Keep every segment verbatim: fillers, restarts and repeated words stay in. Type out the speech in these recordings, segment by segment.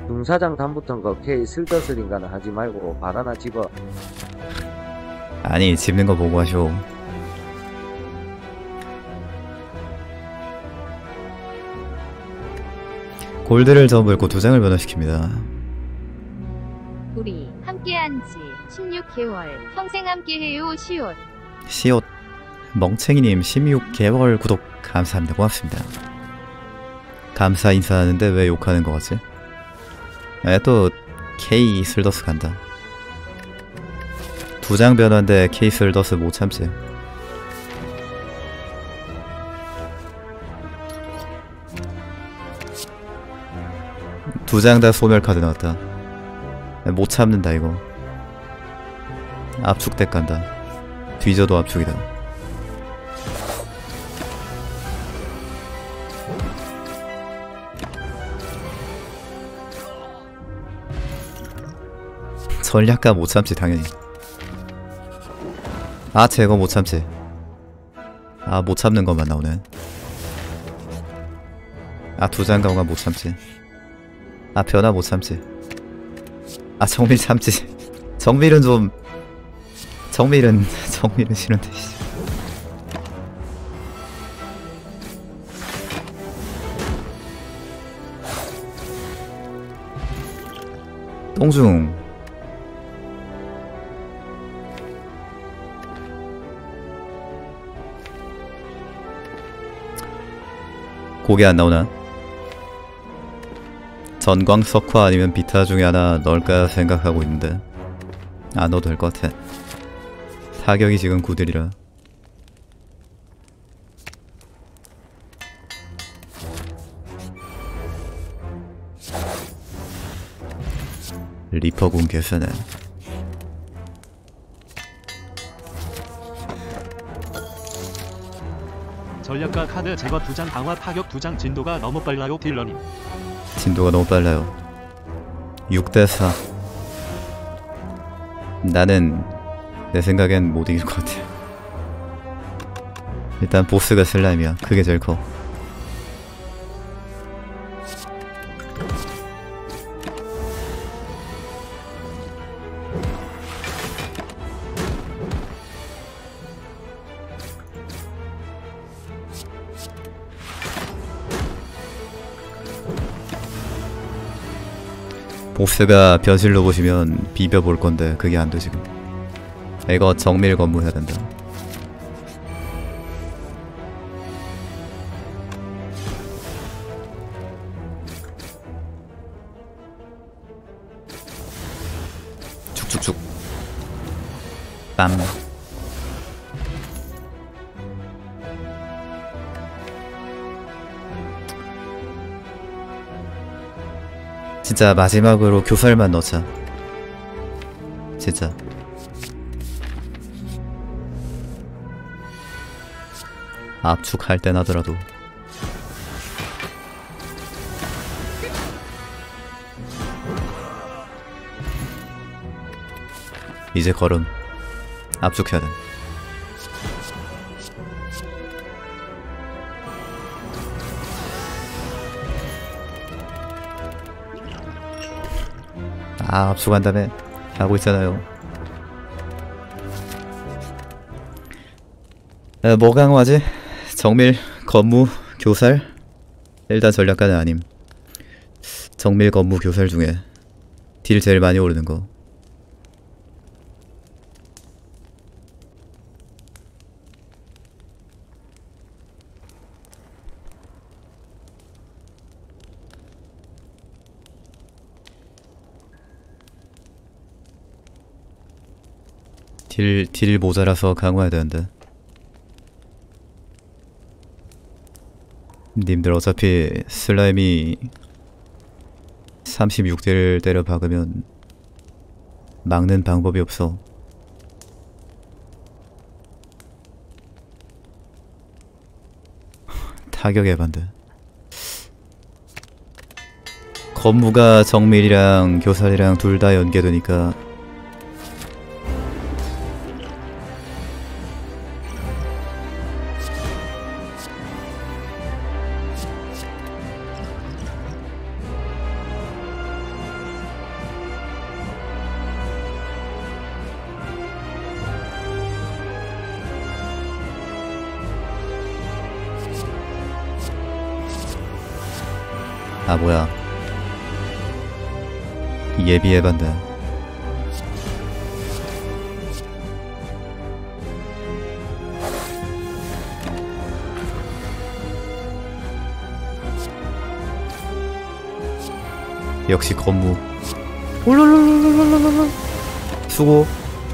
중사장 단붙은 거 K 슬더슬인가는 하지 말고 발 하나 집어. 아니 집는 거 보고 하쇼. 골드를 더 물고 두 장을 변화시킵니다. 우리 함께한 지 십육 개월 평생 함께해요. 시옷 시옷 멍챙이님 십육 개월 구독 감사합니다. 고맙습니다. 감사 인사하는데 왜 욕하는 거 같지? 에, 또 K 슬더스 간다. 두 장 변화인데 K 슬더스 못 참지. 두 장 다 소멸 카드 나왔다. 못 참는다 이거. 압축덱 간다. 뒤져도 압축이다. 전략가 못 참지 당연히. 아 제거 못 참지. 아 못 참는 것만 나오네. 아 두 장 가오가 못 참지. 아 변화 못 참지. 아 정밀 참지. 정밀은 좀 정밀은 정밀은 싫은데. 똥중 고개 안 나오나? 전광 석화 아니면 비타 중에 하나 넣을까 생각하고 있는데 안 넣어도 될 것 같아. 타격이 지금 구들이라. 리퍼군 개세네. 전략가 카드 제거 두 장 강화 타격 두 장 진도가 너무 빨라요 딜러님. 진도가 너무 빨라요. 육 대 사. 나는 내 생각엔 못 이길 것 같아. 일단 보스가 슬라임이야. 그게 제일 커. 보스가 변실로 보시면 비벼볼 건데 그게 안 돼 지금. 이거 정밀 건무해야 된다. 쭉쭉쭉. 빰. 진짜 마지막으로 교살만 넣자. 진짜. 압축할 땐 하더라도. 이제 걸음. 압축해야 돼. 아 압축한 다음에 하고 있잖아요. 에, 뭐 강화하지? 정밀, 건무, 교살? 일단 전략가는 아님. 정밀, 건무, 교살 중에 딜 제일 많이 오르는 거. 딜, 딜 모자라서 강화해야 되는데. 님들 어차피 슬라임이 삼십육 딜 때려 박으면 막는 방법이 없어. 타격 에반데. 건무가 정밀이랑 교살이랑 둘 다 연계되니까 아 뭐야, 예비해반다. 역시 건무. 올롤롤롤롤롤롤. 수고.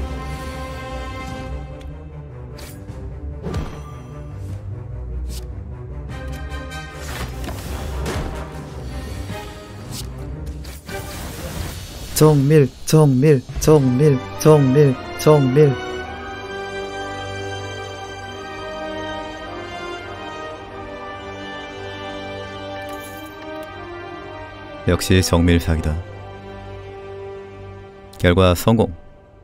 정밀 정밀 정밀 정밀 정밀. 역시 정밀 사기다. 결과 성공.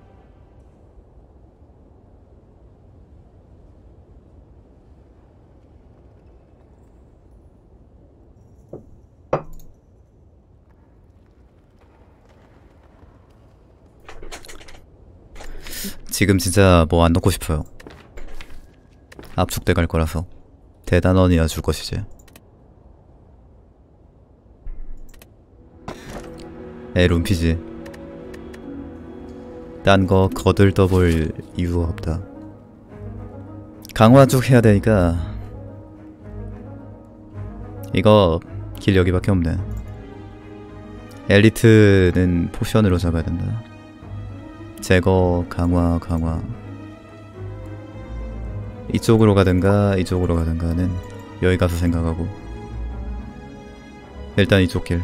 지금 진짜 뭐 안 넣고 싶어요. 압축돼 갈 거라서. 대단원이나 줄 것이지. 에 룸피지. 딴 거 거들떠볼 이유가 없다. 강화죽 해야 되니까 이거 길 여기밖에 없네. 엘리트는 포션으로 잡아야 된다. 제거, 강화, 강화. 이쪽으로 가든가 이쪽으로 가든가는 여기 가서 생각하고. 일단 이쪽 길.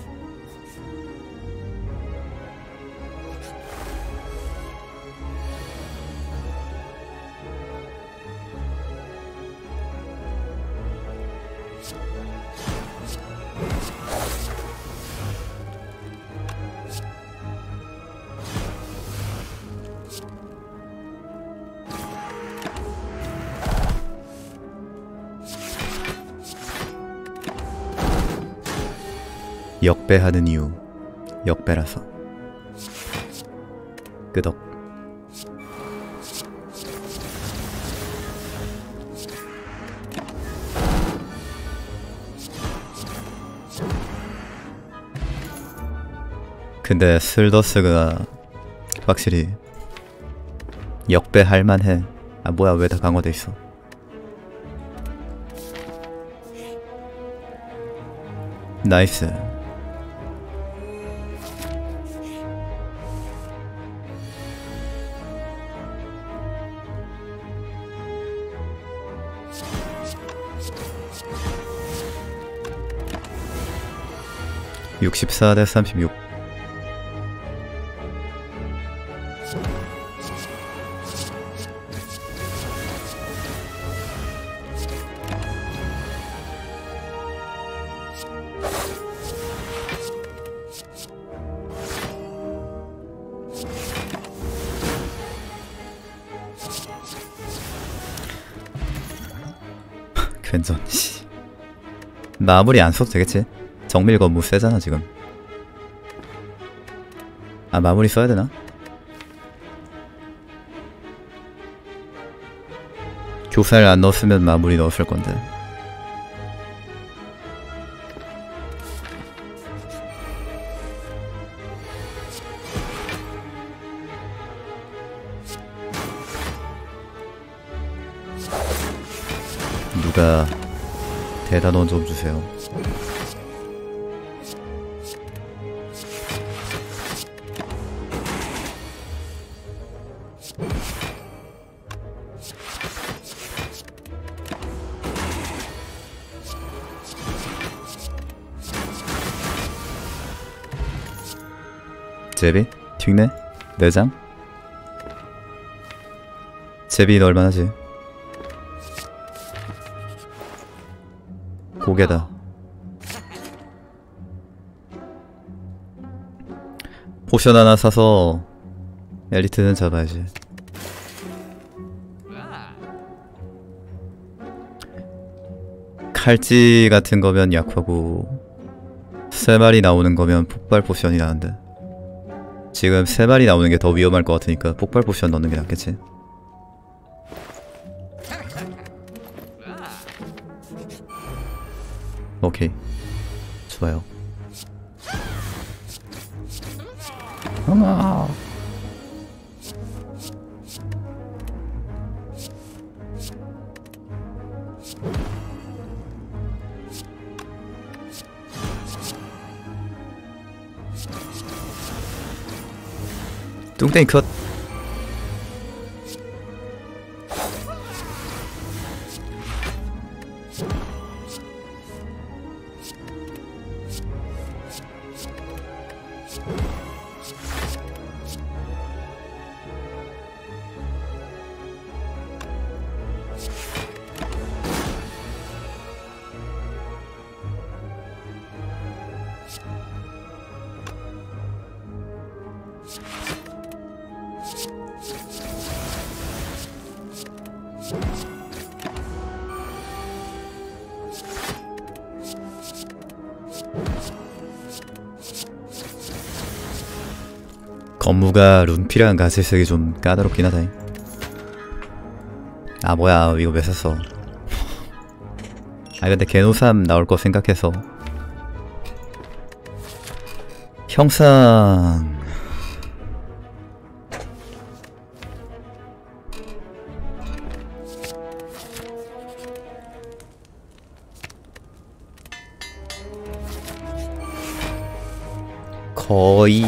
역배하는 이유. 역배라서. 끄덕. 근데 슬더스가 확실히 역배할 만해. 아 뭐야, 왜 다 강화돼 있어. 나이스. 육십사 대 삼십육. 괜찮. 씨. 마무리 안 써도 되겠지? 정밀 건무 세잖아 지금. 아 마무리 써야 되나? 교살 안 넣었으면 마무리 넣었을 건데. 누가 대단원 좀 주세요. 제비? 튀네? 내장? 제비 넣을만하지. 고개다. 포션 하나 사서 엘리트는 잡아야지. 칼찌 같은 거면 약하고 세 마리 나오는 거면 폭발 포션이 나는데 지금 세 마리 나오는 게 더 위험할 것 같으니까 폭발 포션 넣는 게 낫겠지. 오케이. 좋아요. 엄마. 뚱땡이 컷. 건무가 룬피랑 같이 쓰기 좀 까다롭긴 하다. 아 뭐야 이거 왜 샀어. 아 근데 개노삼 나올 거 생각해서 형상 거의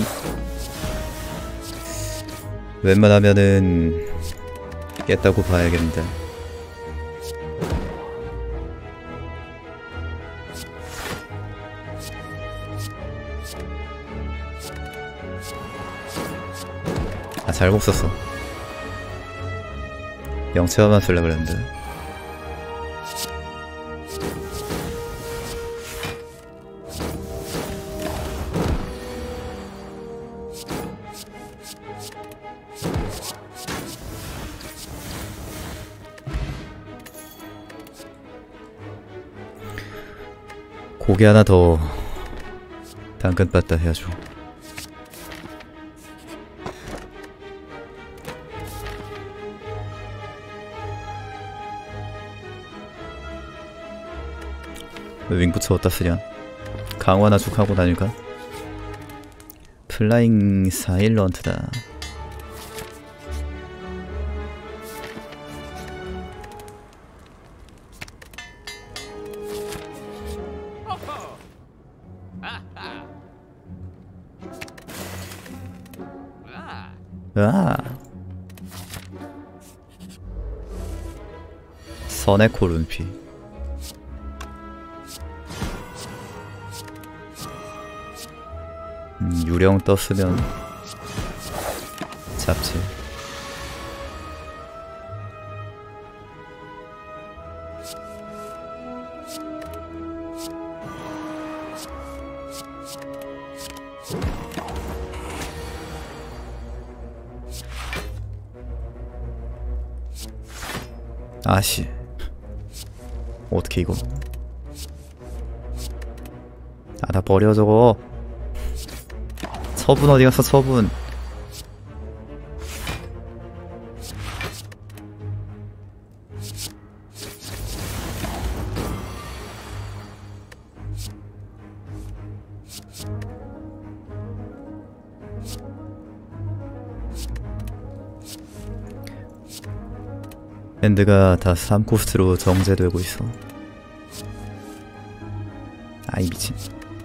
웬만하면은 깼다고 봐야겠는데. 아 잘못 썼어. 영체화만 쓰려고 그랬는데. 고기 하나 더 당근빠따 해야죠. 왜 윙부츠 어디다 쓰냐? 강화나 쭉 하고 다닐까? 플라잉 사일런트다. 아 선에코 룬피. 음, 유령 떴으면 잡지. 아씨 어떻게 이거. 아 나 버려 저거. 처분 어디 갔어 처분. 밴드가 다 삼 코스트로 정제되고 있어. 아이 미친.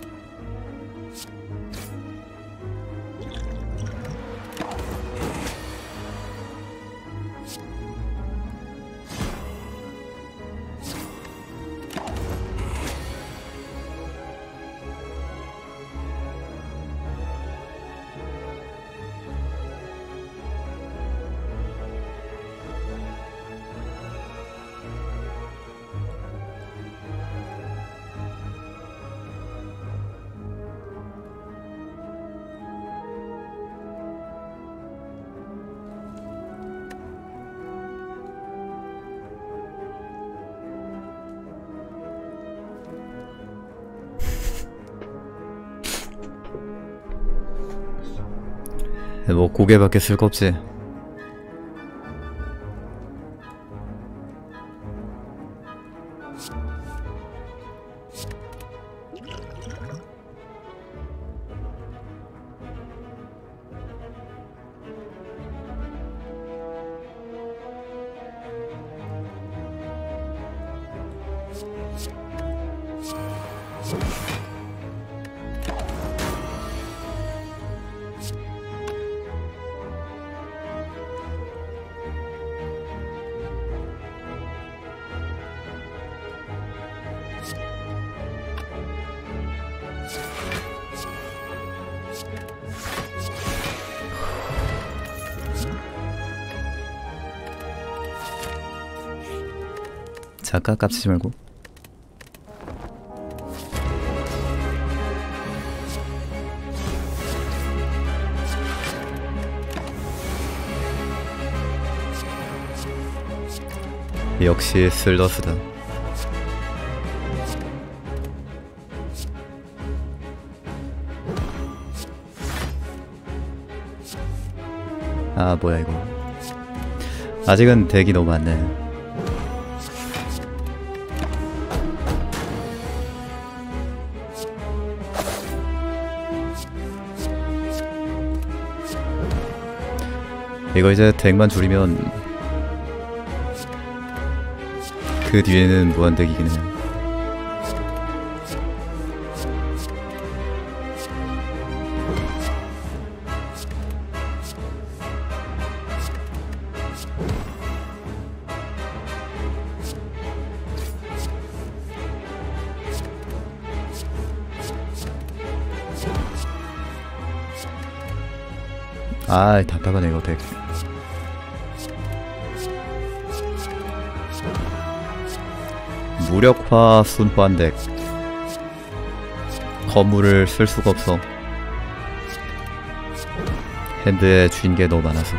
뭐 고개밖에 쓸 거 없지. 작가 깝치지 말고. 역시 슬더스다. 아 뭐야 이거. 아직은 덱이 너무 많네. 이거 이제 덱만 줄이면 그 뒤에는 무한덱이긴 해. 아 답답하네 이거 덱. 무력화 순환덱. 거물을 쓸 수가 없어. 핸드에 쥔 게 너무 많아서.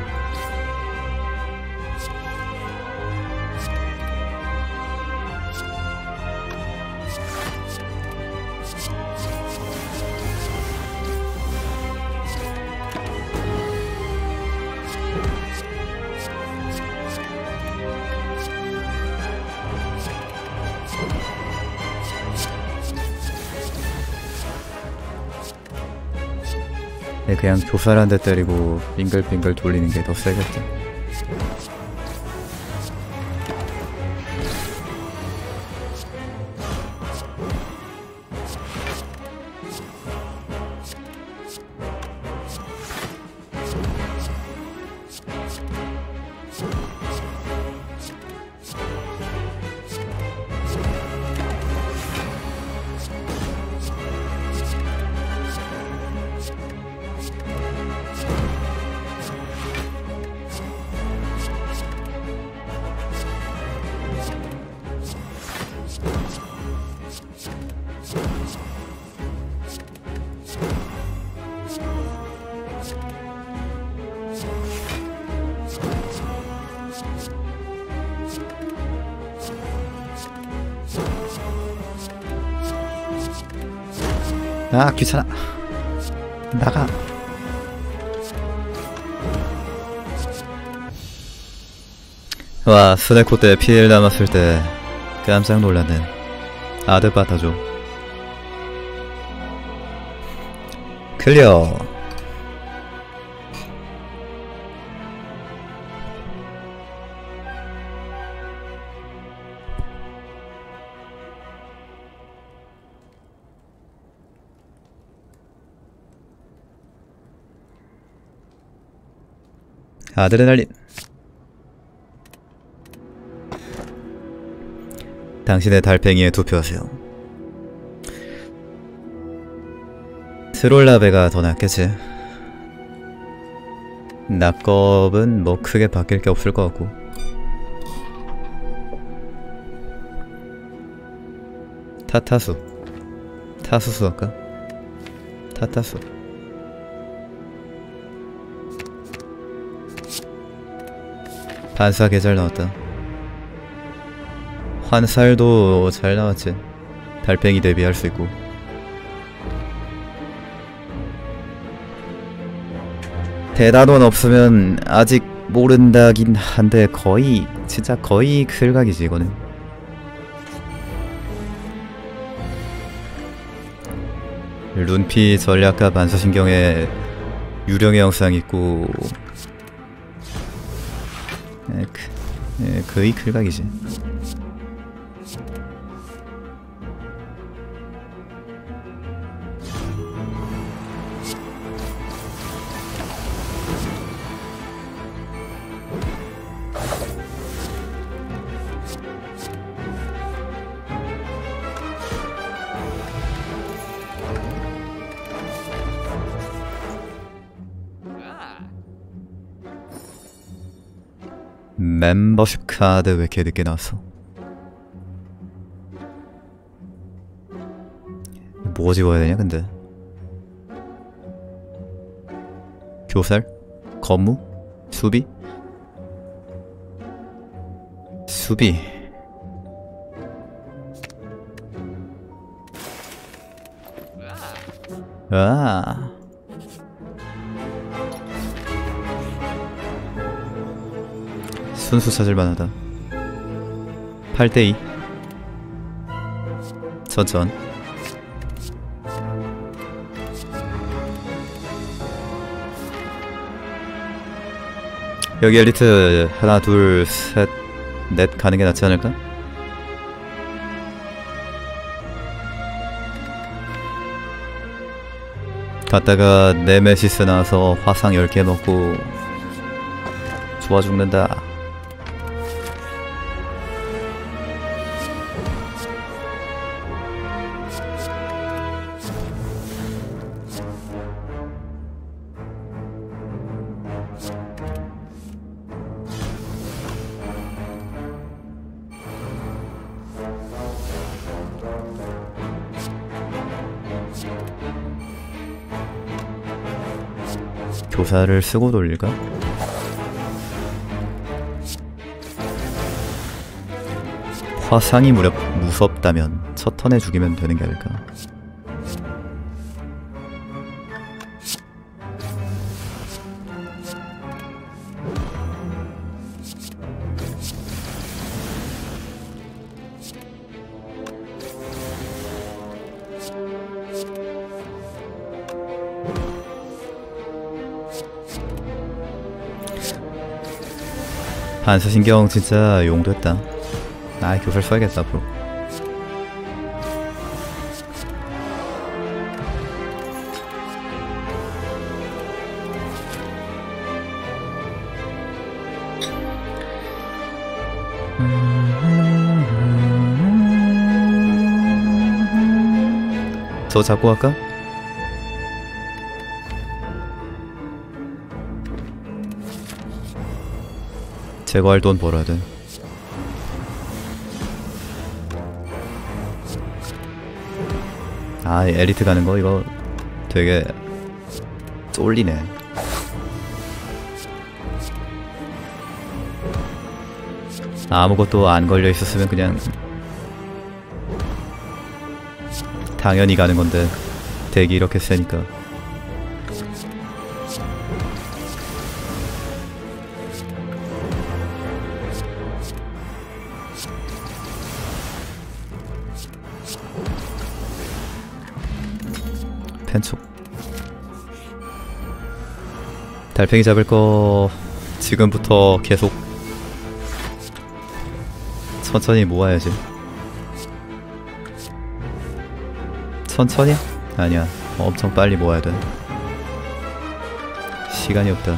네, 그냥 교살 한 대 때리고 빙글빙글 돌리는 게 더 세겠지. 아 귀찮아. 나가. 와 스네코 때 피해를 남았을 때 깜짝 놀랐네. 아드 빠타줘. 클리어. 아드레날린. 당신의 달팽이에 투표하세요. 트롤라베가 더 낫겠지. 낙겁은 뭐 크게 바뀔 게 없을 것 같고. 타타수. 타수수 할까? 타타수. 반사 계절 나왔다. 환살도 잘 나왔지. 달팽이 대비할 수 있고. 대단원 없으면 아직 모른다긴 한데 거의 진짜 거의 클각이지 이거는. 룬피 전략가 반사신경에 유령의 영상 있고. 에, 그, 에, 거의 클각이지. 멤버십 카드 왜 이렇게 늦게 나왔어? 뭐 집어야 되냐 근데. 교살? 거무? 수비? 수비. 아. 순수 찾을만하다. 팔 대 이. 천천. 여기 엘리트 하나 둘 셋 넷 가는 게 낫지 않을까? 갔다가 네메시스 나와서 화상 열 개 먹고 좋아 죽는다. 교사를 쓰고 돌릴까? 화상이 무렵 무섭다면 첫 턴에 죽이면 되는 게 아닐까? 반사신경 진짜 용됐다. 아, 교살 써야겠다 앞으로. 저 잡고 갈까? 제거할 돈 벌어야 돼. 아, 엘리트 가는 거 이거 되게 쫄리네. 아무것도 안 걸려 있었으면 그냥 당연히 가는 건데 덱이 이렇게 세니까. 펜촉. 달팽이 잡을 거 지금부터 계속 천천히 모아야지. 천천히? 아니야, 엄청 빨리 모아야 돼. 시간이 없다.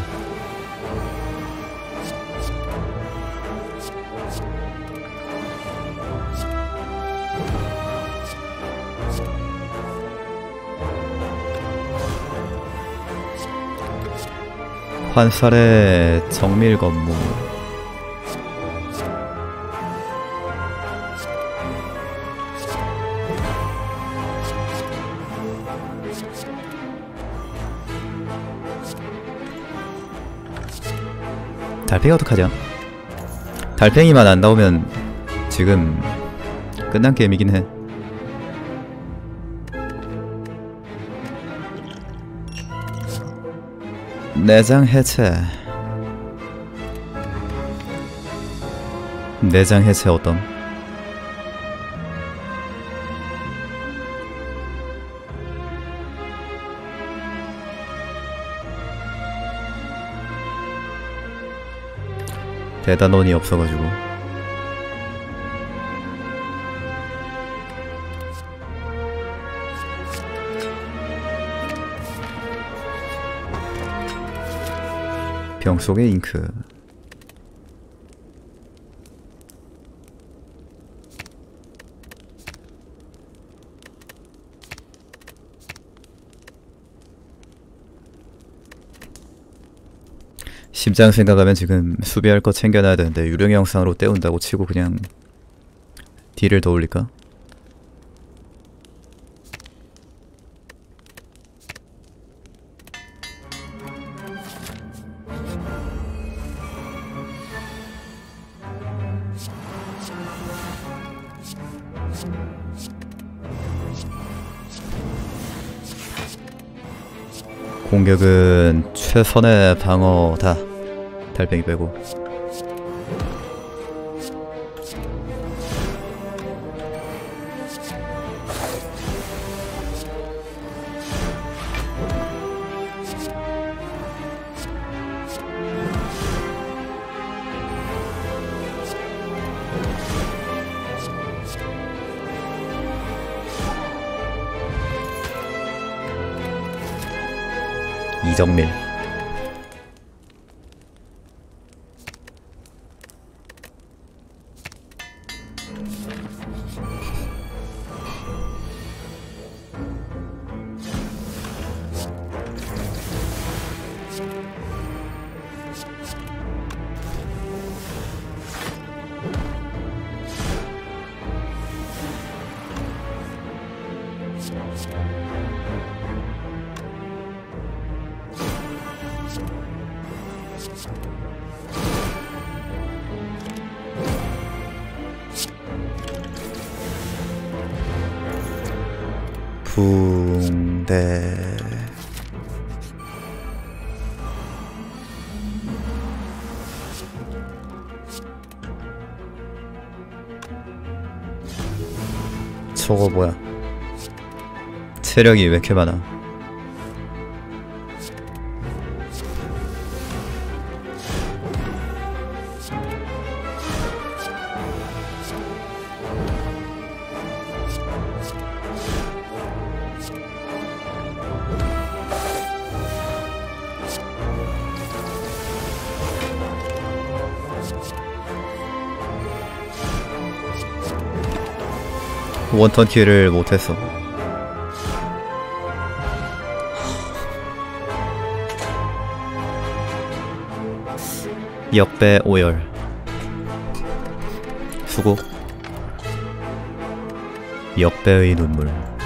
환살의 정밀 건무. 달팽이 어떡하냐? 달팽이만 안 나오면 지금 끝난 게임이긴 해. 내장 해체. 내장 해체 어떤? 대단원이 없어가지고. 병 속의 잉크. 심장 생각하면 지금 수비할 거 챙겨놔야 되는데 유령 영상으로 때운다고 치고 그냥 딜을 더 올릴까? 공격은 최선의 방어다. 달팽이 빼고. 이정밀. 붕대. 저거 뭐야? 체력이 왜 이렇게 많아? 원턴 킬을 못했어. 역배 오열. 수고. 역배의 눈물.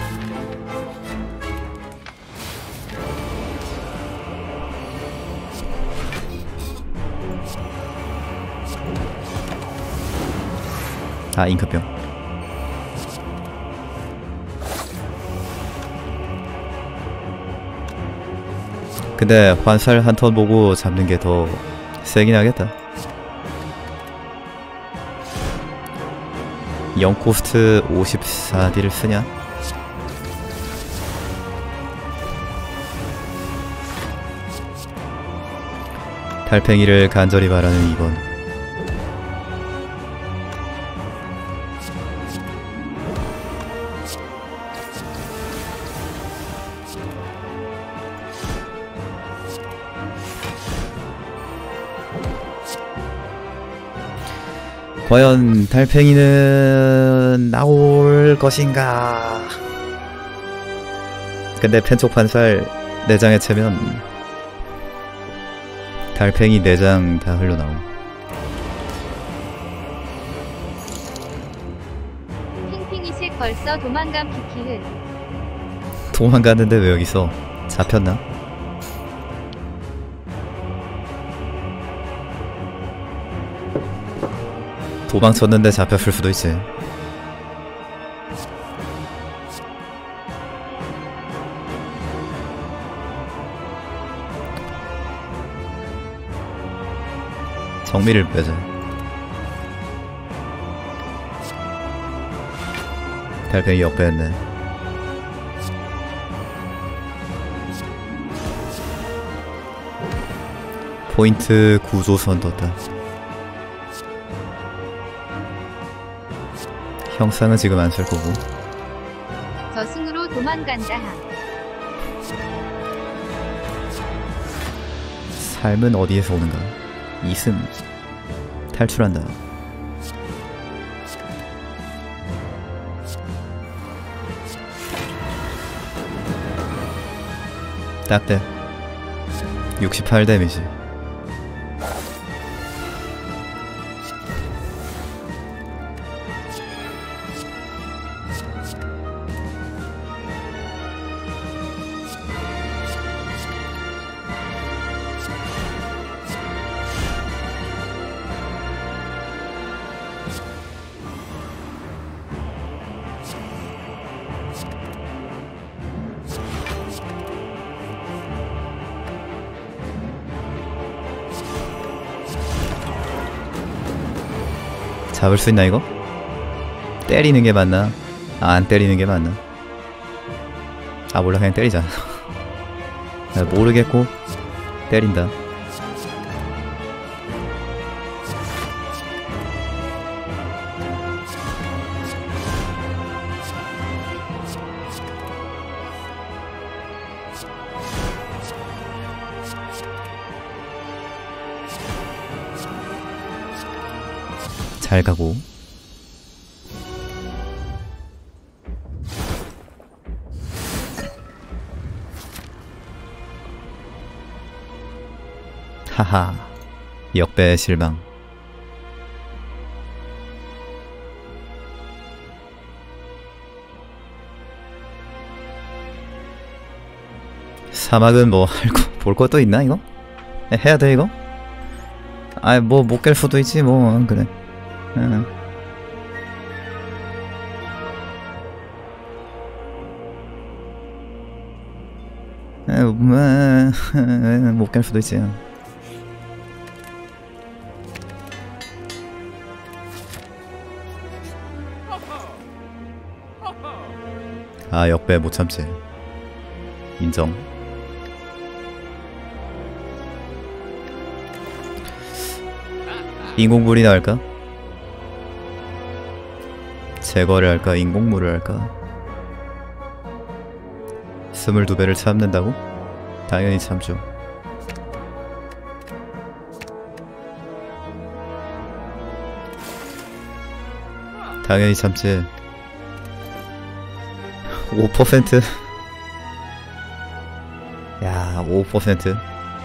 아, 잉크병. 근데 환살 한 턴 보고 잡는 게 더 세긴 하겠다. 영 코스트 오십사 딜을 쓰냐? 달팽이를 간절히 바라는 이번. 과연 달팽이는 나올 것인가? 근데 펜촉 판살 내장에 채면 달팽이 내장 다 흘러나옴. 핑핑이식 벌써 도망간 키키은. 도망갔는데 왜 여기 있어? 잡혔나? 도망쳤는데 잡혔을 수도 있지. 정미를 빼자. 달팽이 역배했네. 포인트 구조선 떴다. 형상은 지금 안 쓸 거고. 저승으로 도망간다 함. 삶은 어디에서 오는가? 이승. 탈출한다. 딱대. 육십팔 데미지. 잡을 수 있나 이거? 때리는 게 맞나? 아, 안 때리는 게 맞나? 아 몰라 그냥 때리자. 나 모르겠고 때린다. 잘 가고. 하하, 역배의 실망. 사막은 뭐 할 거 볼 것도 있나 이거? 해야 돼 이거? 아이 뭐 못 깰 수도 있지 뭐. 그래. 응. 못 깰 수도 있지. 아 역배 못 참지. 인정. 인공물이 나을까? 제거를 할까? 인공물을 할까? 스물두 배를 참는다고? 당연히 참죠. 당연히 참지. 오 퍼센트? 야, 오 퍼센트.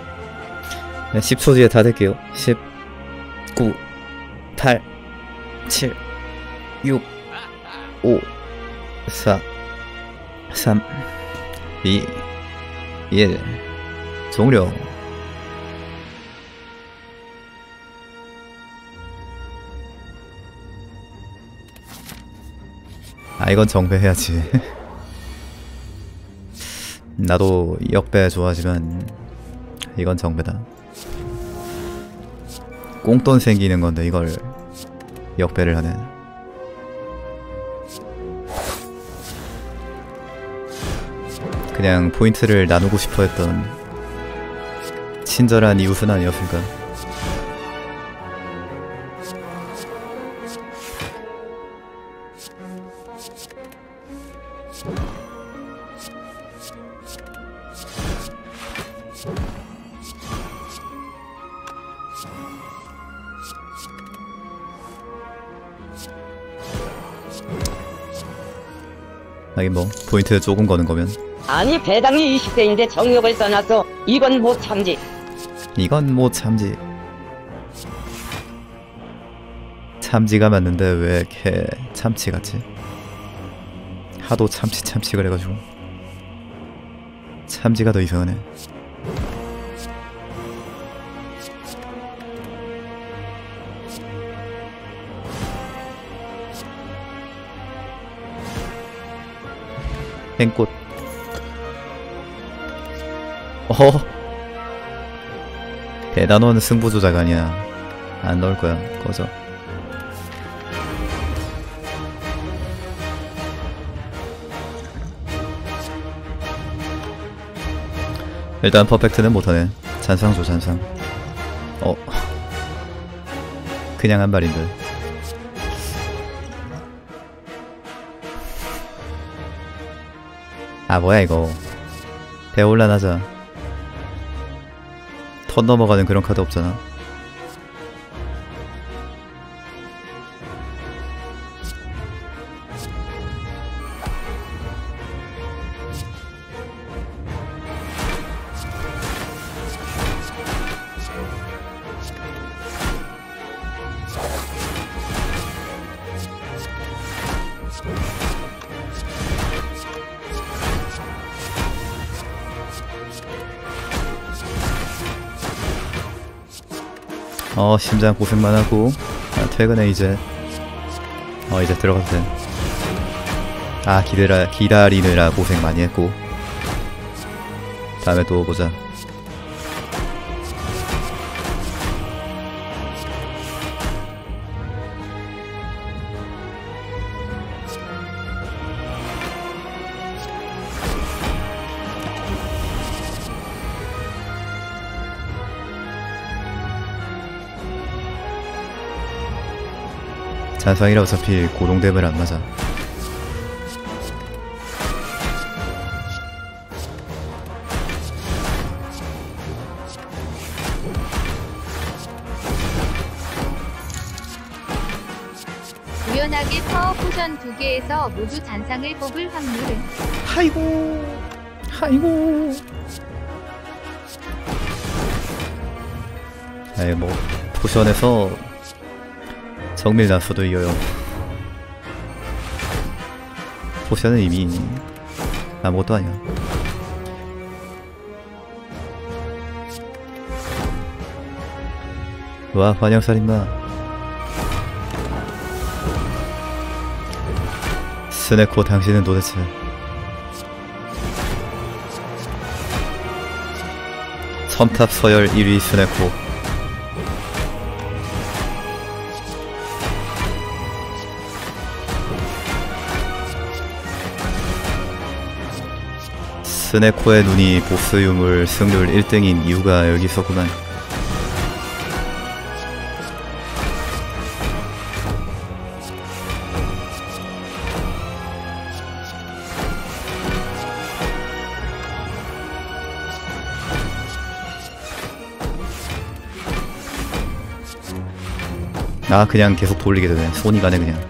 십 초 뒤에 다 될게요. 십, 구, 팔, 칠, 육, 오, 사, 삼, 이, 일. 종료. 아 이건 정배해야지. 나도 역배 좋아하지만 이건 정배다. 꽁돈 생기는 건데 이걸 역배를 하네. 그냥 포인트를 나누고 싶어 했던 친절한 이웃은 아니었을까. 하긴 뭐 포인트 조금 거는 거면. 아니 배당이 이십 대인데 정력을 써놨어. 이건 못 참지. 이건 못 참지. 참지가 맞는데 왜 이렇게 참치 같지? 하도 참치 참치 그래가지고 참지가 더 이상하네. 행꽃. 어허. 대단원 승부조작 아니야. 안 넣을 거야. 꺼져. 일단 퍼펙트는 못하네. 잔상조 잔상. 어. 그냥 한 발인데. 아 뭐야 이거. 대혼란하자. 턴 넘어가는 그런 카드 없잖아. 어 심장 고생만 하고. 아, 퇴근해 이제. 어 이제 들어가도 돼. 아 기다려, 기다리느라 고생 많이 했고 다음에 또 보자. 잔상이라 어차피 고동대면 안 맞아. 우연하게 파워 포션 두 개에서 모두 잔상을 뽑을 확률은 아이고, 아이고. 아이 뭐 포션에서 정밀 났어도 이겨요. 포션은 이미 아무것도 아니야. 와, 환영살인마. 스네코, 당신은 도대체 첨탑 서열 일 위 스네코. 스네코의 눈이 보스 유물 승률 일 등인 이유가 여기 있었구만. 아, 그냥 계속 돌리게 되네. 손이 가네 그냥.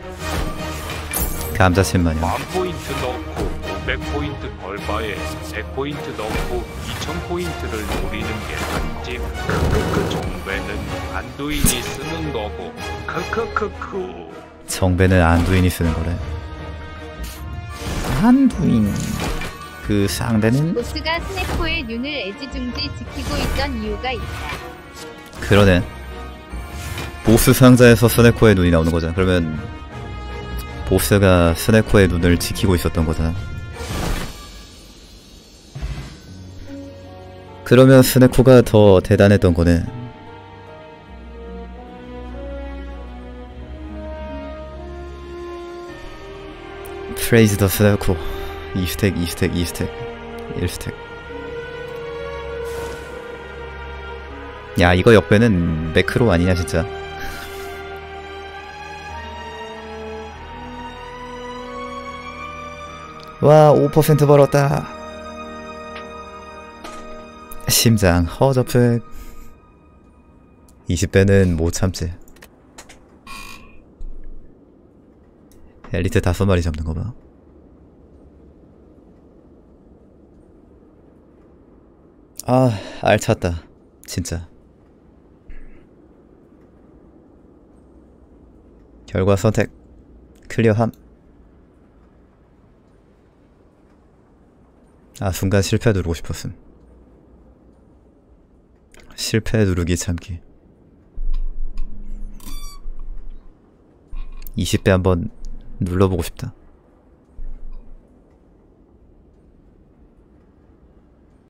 감자칩 마냥. 만 포인트 넣고 오백 포인트 벌바에 백 포인트 넣고 이천 포인트를 노리는 게 낫지. 크크크. 정배는 안두인이 쓰는 거고. 크크크크. 정배는 안두인이 쓰는 거래. 안두인. 그 상대는? 보스가 스네코의 눈을 애지중지 지키고 있던 이유가 있다. 그러네. 보스 상자에서 스네코의 눈이 나오는 거잖아. 그러면 보스가 스네코의 눈을 지키고 있었던 거잖아. 그러면 스네코가 더 대단했던 거네. 프레이즈 더 스네코. 이 스택, 이 스택, 이 스택, 일 스택. 야, 이거 역배는 매크로 아니냐 진짜. 와, 오 퍼센트 벌었다. 심장 허접해. 이십 배는 못 참지. 엘리트 다섯 마리 잡는 거 봐. 아, 알찼다. 진짜. 결과 선택. 클리어함. 아, 순간 실패 누르고 싶었음. 실패 누르기 참기. 이십 배 한번 눌러보고 싶다.